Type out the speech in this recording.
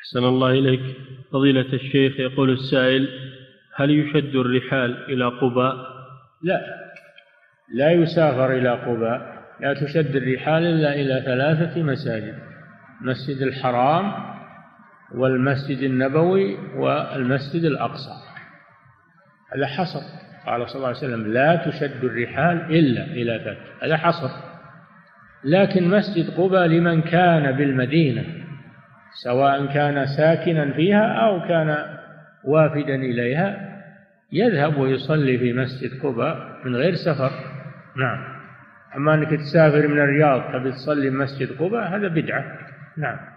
أحسن الله إليك. فضيلة الشيخ، يقول السائل: هل يشد الرحال إلى قباء؟ لا يسافر إلى قباء، لا تشد الرحال إلا إلى 3 مساجد: المسجد الحرام والمسجد النبوي والمسجد الأقصى. هذا حصر، قال صلى الله عليه وسلم: لا تشد الرحال إلا إلى 3. هذا حصر. لكن مسجد قباء لمن كان بالمدينة، سواء كان ساكنا فيها أو كان وافدا إليها، يذهب ويصلي في مسجد قباء من غير سفر. نعم. أما أنك تسافر من الرياض تبي تصلي في مسجد قباء، هذا بدعة. نعم.